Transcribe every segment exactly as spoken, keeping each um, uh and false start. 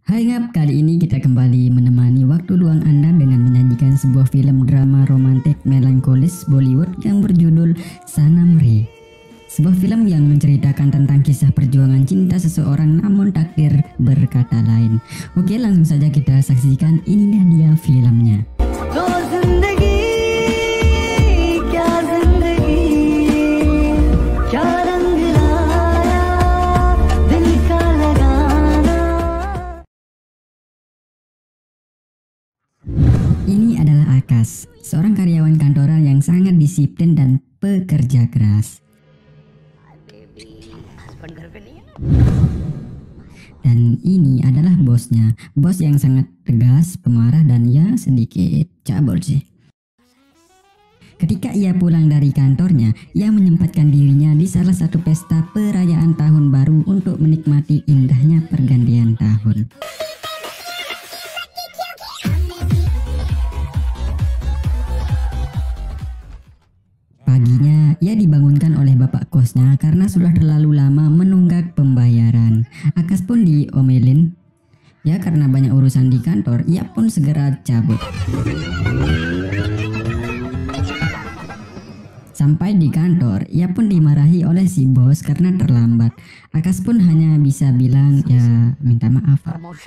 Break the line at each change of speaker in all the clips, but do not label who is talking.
Hai ngap, kali ini kita kembali menemani waktu luang Anda dengan menyajikan sebuah film drama romantik melankolis Bollywood yang berjudul Sanam Re. Sebuah film yang menceritakan tentang kisah perjuangan cinta seseorang namun takdir berkata lain. Oke, langsung saja kita saksikan, inilah dia filmnya. Ini adalah Akash, seorang karyawan kantoran yang sangat disiplin dan pekerja keras. Dan ini adalah bosnya, bos yang sangat tegas, pemarah, dan ya sedikit cabul sih. Ketika ia pulang dari kantornya, ia menyempatkan dirinya di salah satu pesta perayaan tahun baru untuk menikmati indahnya pergantian tahun. Paginya, ia dibangunkan oleh bapak kosnya karena sudah terlalu lama menunggak pembayaran. Akash pun diomelin. Ya, karena banyak urusan di kantor, ia pun segera cabut. Sampai di kantor, ia pun dimarahi oleh si bos karena terlambat. Akash pun hanya bisa bilang, ya minta maaf.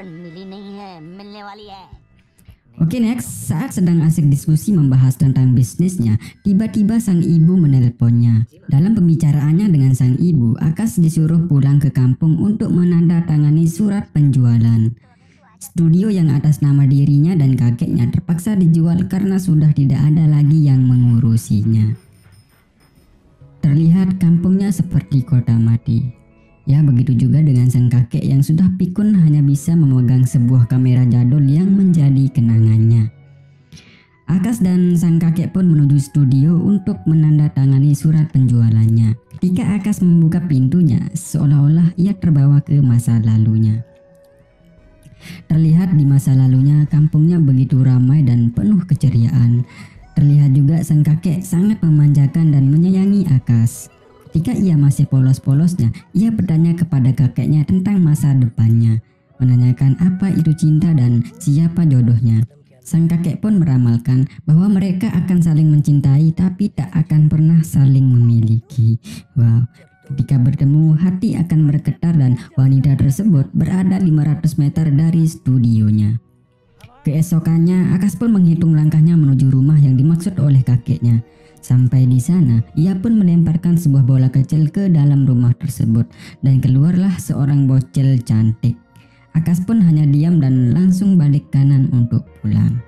Oke, next, saat sedang asik diskusi membahas tentang bisnisnya, tiba-tiba sang ibu menelponnya. Dalam pembicaraannya dengan sang ibu, Akash disuruh pulang ke kampung untuk menandatangani surat penjualan. Studio yang atas nama dirinya dan kakeknya terpaksa dijual karena sudah tidak ada lagi yang mengurusinya. Terlihat kampungnya seperti kota mati. Ya, begitu juga dengan sang kakek yang sudah pikun hanya bisa memegang sebuah kamera jadul yang menjadi kenangannya. Akash dan sang kakek pun menuju studio untuk menandatangani surat penjualannya. Ketika Akash membuka pintunya, seolah-olah ia terbawa ke masa lalunya. Terlihat di masa lalunya kampungnya begitu ramai dan penuh keceriaan. Terlihat juga sang kakek sangat memanjakan dan menyayangi Akash. Ketika ia masih polos-polosnya, ia bertanya kepada kakeknya tentang masa depannya, menanyakan apa itu cinta dan siapa jodohnya. Sang kakek pun meramalkan bahwa mereka akan saling mencintai tapi tak akan pernah saling memiliki. Wow, ketika bertemu hati akan bergetar dan wanita tersebut berada lima ratus meter dari studionya. Keesokannya, Akash pun menghitung langkahnya menuju rumah yang dimaksud oleh kakeknya. Sampai di sana, ia pun melemparkan sebuah bola kecil ke dalam rumah tersebut dan keluarlah seorang bocil cantik. Akash pun hanya diam dan langsung balik kanan untuk pulang.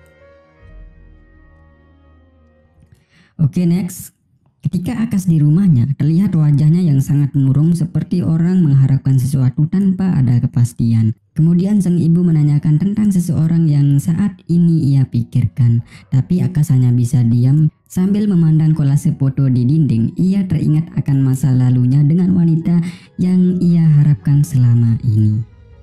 Oke, next. Ketika Akash di rumahnya, terlihat wajahnya yang sangat murung seperti orang mengharapkan sesuatu tanpa ada kepastian. Kemudian sang ibu menanyakan tentang seseorang yang saat ini ia pikirkan. Tapi Akash hanya bisa diam sambil memandang kolase foto di dinding. Ia teringat akan masa lalunya dengan wanita yang ia harapkan selama ini.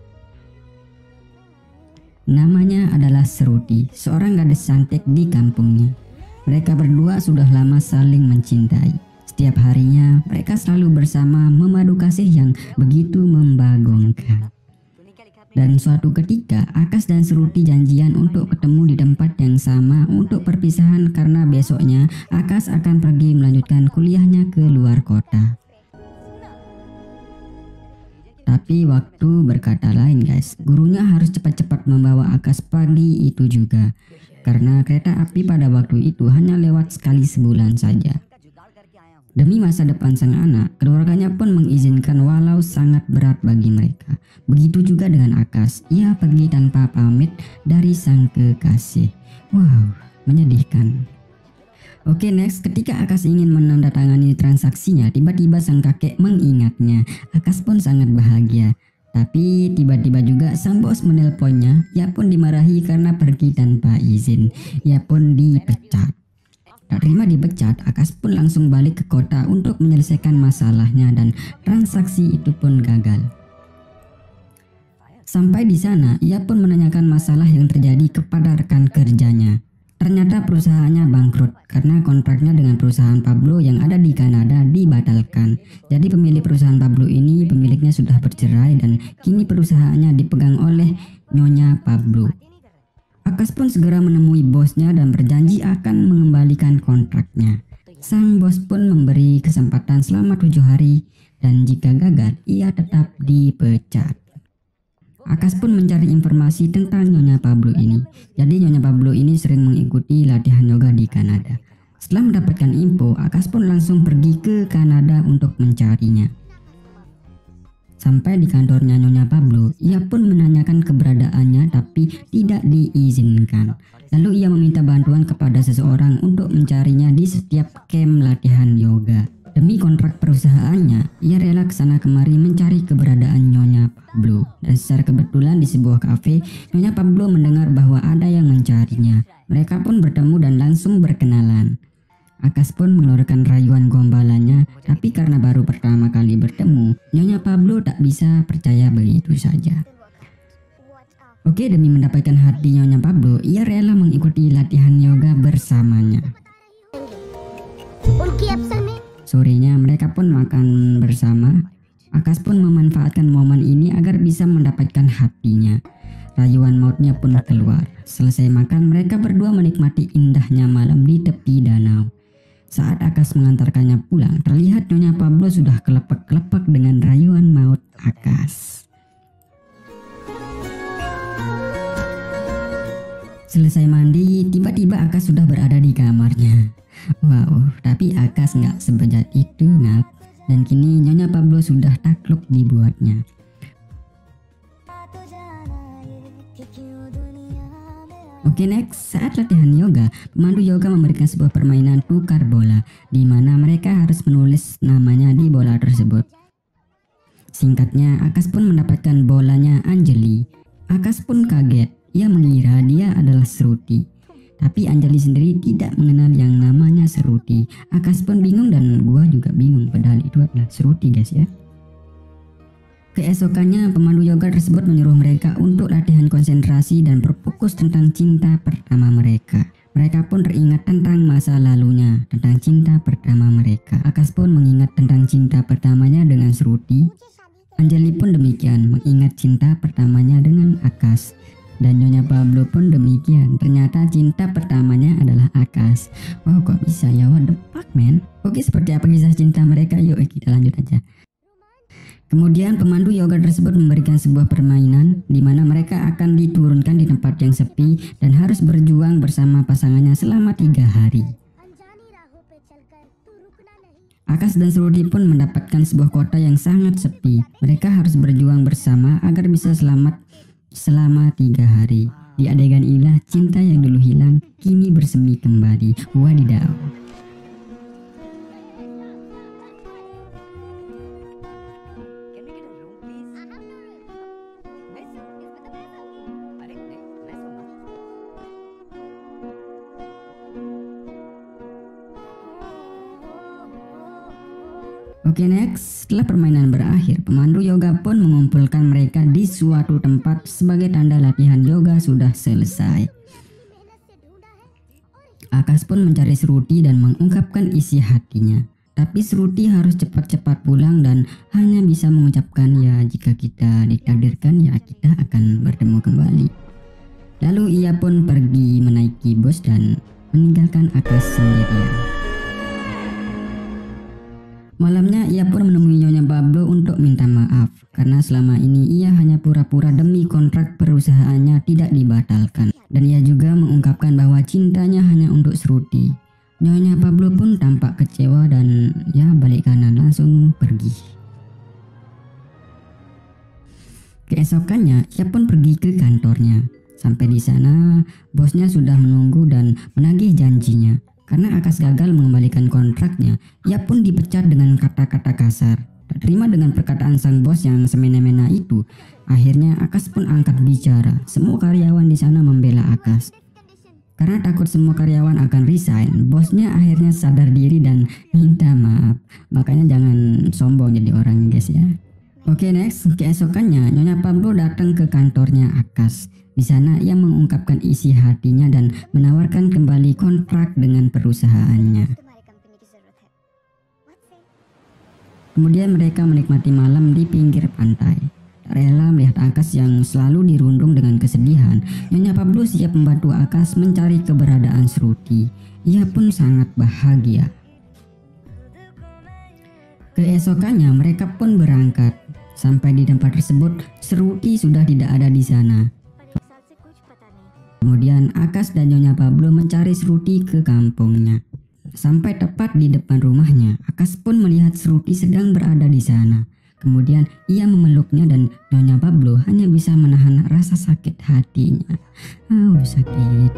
Namanya adalah Shruti, seorang gadis cantik di kampungnya. Mereka berdua sudah lama saling mencintai. Setiap harinya mereka selalu bersama memadu kasih yang begitu membagongkan. Dan suatu ketika Akash dan Shruti janjian untuk ketemu di tempat yang sama untuk perpisahan karena besoknya Akash akan pergi melanjutkan kuliahnya ke luar kota. Tapi waktu berkata lain guys, gurunya harus cepat-cepat membawa Akash pagi itu juga. Karena kereta api pada waktu itu hanya lewat sekali sebulan saja. Demi masa depan sang anak, keluarganya pun mengizinkan walau sangat berat bagi mereka. Begitu juga dengan Akash, ia pergi tanpa pamit dari sang kekasih. Wow, menyedihkan. Oke, next, ketika Akash ingin menandatangani transaksinya, tiba-tiba sang kakek mengingatnya. Akash pun sangat bahagia. Tapi tiba-tiba juga sang bos menelponnya. Ia pun dimarahi karena pergi tanpa izin. Ia pun dipecat. Tak terima dipecat, Akash pun langsung balik ke kota untuk menyelesaikan masalahnya dan transaksi itu pun gagal. Sampai di sana, ia pun menanyakan masalah yang terjadi kepada rekan kerjanya. Ternyata perusahaannya bangkrut karena kontraknya dengan perusahaan Pablo yang ada di Kanada dibatalkan. Jadi pemilik perusahaan Pablo ini pemiliknya sudah bercerai dan kini perusahaannya dipegang oleh Nyonya Pablo. Akas pun segera menemui bosnya dan berjanji akan mengembalikan kontraknya. Sang bos pun memberi kesempatan selama tujuh hari dan jika gagal ia tetap dipecat. Akas pun mencari informasi tentang Nyonya Pablo ini. Jadi Nyonya Pablo ini sering mengikuti latihan yoga di Kanada. Setelah mendapatkan info, Akas pun langsung pergi ke Kanada untuk mencarinya. Sampai di kantornya Nyonya Pablo, ia pun menanyakan keberadaannya tapi tidak diizinkan. Lalu ia meminta bantuan kepada seseorang untuk mencarinya di setiap camp latihan yoga. Demi kontrak perusahaannya, ia rela kesana kemari mencari keberadaan Nyonya Pablo. Dan secara kebetulan di sebuah kafe, Nyonya Pablo mendengar bahwa ada yang mencarinya. Mereka pun bertemu dan langsung berkenalan. Akas pun mengeluarkan rayuan gombalannya, tapi karena baru pertama kali bertemu, Nyonya Pablo tak bisa percaya begitu saja. Oke, demi mendapatkan hati Nyonya Pablo, ia rela mengikuti latihan yoga bersamanya. Sorenya mereka pun makan bersama. Akas pun memanfaatkan momen ini agar bisa mendapatkan hatinya. Rayuan mautnya pun keluar. Selesai makan, mereka berdua menikmati indahnya malam di tepi danau. Saat Akas mengantarkannya pulang, terlihat Nyonya Pablo sudah kelepek-kelepek dengan rayuan maut Akas. Selesai mandi, tiba-tiba Akas sudah berada di kamarnya. Wow, tapi Akas nggak sebejat itu ngap. Dan kini Nyonya Pablo sudah takluk dibuatnya. Oke, next, saat latihan yoga, pemandu yoga memberikan sebuah permainan tukar bola, di mana mereka harus menulis namanya di bola tersebut. Singkatnya, Akas pun mendapatkan bolanya Anjali. Akas pun kaget, ia mengira dia adalah Shruti. Tapi Anjali sendiri tidak mengenal yang namanya Shruti. Akas pun bingung dan gua juga bingung, padahal itu adalah Shruti guys ya. Keesokannya pemandu yoga tersebut menyuruh mereka untuk latihan konsentrasi dan berfokus tentang cinta pertama mereka. Mereka pun teringat tentang masa lalunya, tentang cinta pertama mereka. Akas pun mengingat tentang cinta pertamanya dengan Shruti. Anjali pun demikian, mengingat cinta pertamanya dengan Akas. Dan Nyonya Pablo pun demikian, ternyata cinta pertamanya adalah Akas. Wow, kok bisa ya, what the fuck man. Oke, seperti apa kisah cinta mereka? Yuk kita lanjut aja. Kemudian pemandu yoga tersebut memberikan sebuah permainan di mana mereka akan diturunkan di tempat yang sepi dan harus berjuang bersama pasangannya selama tiga hari. Akas dan Shruti pun mendapatkan sebuah kota yang sangat sepi. Mereka harus berjuang bersama agar bisa selamat selama tiga hari. Di adegan inilah cinta yang dulu hilang kini bersemi kembali. Wadidaw. Oke, next, setelah permainan berakhir, pemandu yoga pun mengumpulkan mereka di suatu tempat sebagai tanda latihan yoga sudah selesai. Akas pun mencari Shruti dan mengungkapkan isi hatinya. Tapi Shruti harus cepat-cepat pulang dan hanya bisa mengucapkan ya jika kita ditakdirkan ya kita akan bertemu kembali. Lalu ia pun pergi menaiki bus dan meninggalkan Akas sendirian. Malamnya ia pun menemui Nyonya Pablo untuk minta maaf karena selama ini ia hanya pura-pura demi kontrak perusahaannya tidak dibatalkan. Dan ia juga mengungkapkan bahwa cintanya hanya untuk Shruti. Nyonya Pablo pun tampak kecewa dan ya balik kanan langsung pergi. Keesokannya ia pun pergi ke kantornya. Sampai di sana bosnya sudah menunggu dan menagih janjinya. Karena Akas gagal mengembalikan kontraknya, ia pun dipecat dengan kata-kata kasar. Tak terima dengan perkataan sang bos yang semena-mena itu, akhirnya Akas pun angkat bicara. Semua karyawan di sana membela Akas. Karena takut semua karyawan akan resign, bosnya akhirnya sadar diri dan minta maaf. Makanya jangan sombong jadi orang guys ya. Oke, next, keesokannya Nyonya Pablo datang ke kantornya Akas. Di sana ia mengungkapkan isi hatinya dan menawarkan kembali kontrak dengan perusahaannya. Kemudian mereka menikmati malam di pinggir pantai. Tak rela melihat Akas yang selalu dirundung dengan kesedihan, Nyonya Pablo siap membantu Akas mencari keberadaan Shruti. Ia pun sangat bahagia. Keesokannya mereka pun berangkat. Sampai di tempat tersebut, Shruti sudah tidak ada di sana. Kemudian Akas dan Nyonya Pablo mencari Shruti ke kampungnya. Sampai tepat di depan rumahnya, Akas pun melihat Shruti sedang berada di sana. Kemudian ia memeluknya dan Nyonya Pablo hanya bisa menahan rasa sakit hatinya. Oh, sakit.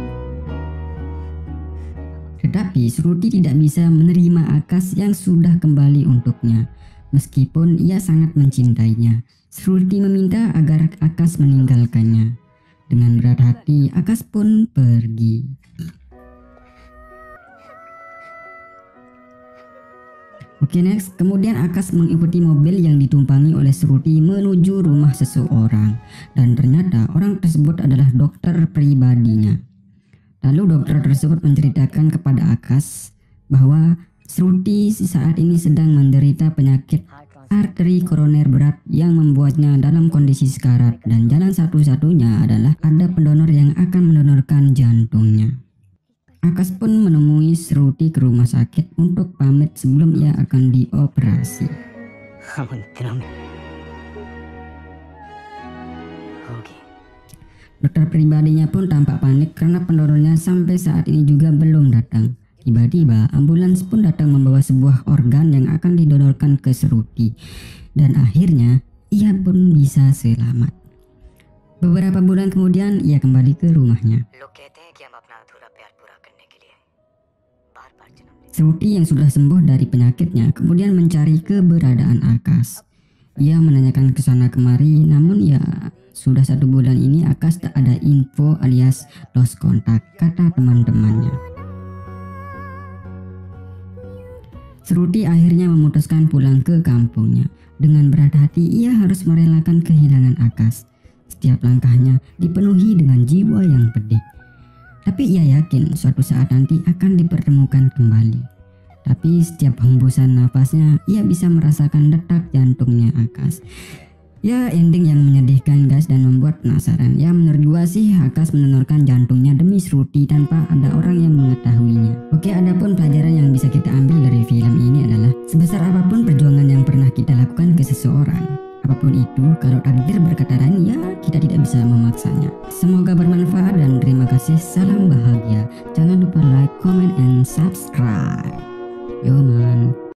Tetapi Shruti tidak bisa menerima Akas yang sudah kembali untuknya. Meskipun ia sangat mencintainya, Shruti meminta agar Akas meninggalkannya. Dengan berat hati, Akas pun pergi. Oke, next. Kemudian Akas mengikuti mobil yang ditumpangi oleh Shruti menuju rumah seseorang. Dan ternyata orang tersebut adalah dokter pribadinya. Lalu dokter tersebut menceritakan kepada Akas bahwa Shruti saat ini sedang menderita penyakit arteri koroner berat yang membuatnya dalam kondisi sekarat, dan jalan satu-satunya adalah ada pendonor yang akan mendonorkan jantungnya. Akas pun menemui Shruti ke rumah sakit untuk pamit sebelum ia akan dioperasi. Dokter pribadinya pun tampak panik karena pendonornya sampai saat ini juga belum datang. Tiba-tiba ambulans pun datang membawa sebuah organ yang akan didonorkan ke Shruti, dan akhirnya ia pun bisa selamat. Beberapa bulan kemudian ia kembali ke rumahnya. Shruti yang sudah sembuh dari penyakitnya kemudian mencari keberadaan Akas. Ia menanyakan ke sana kemari, namun ya sudah satu bulan ini Akas tak ada info alias lost kontak, kata teman-temannya. Shruti akhirnya memutuskan pulang ke kampungnya. Dengan berat hati ia harus merelakan kehilangan Akas. Setiap langkahnya dipenuhi dengan jiwa yang pedih. Tapi ia yakin suatu saat nanti akan dipertemukan kembali. Tapi setiap hembusan nafasnya ia bisa merasakan detak jantungnya Akas. Ya, ending yang menyedihkan guys dan membuat penasaran. Ya, menurut gua sih Akas mendonorkan jantungnya demi Shruti tanpa ada orang yang mengetahuinya. Oke, adapun pelajaran yang bisa kita ambil dari film ini adalah sebesar apapun perjuangan yang pernah kita lakukan ke seseorang, apapun itu, kalau takdir berkata lain, ya kita tidak bisa memaksanya. Semoga bermanfaat dan terima kasih. Salam bahagia. Jangan lupa like, comment, and subscribe. Yo man.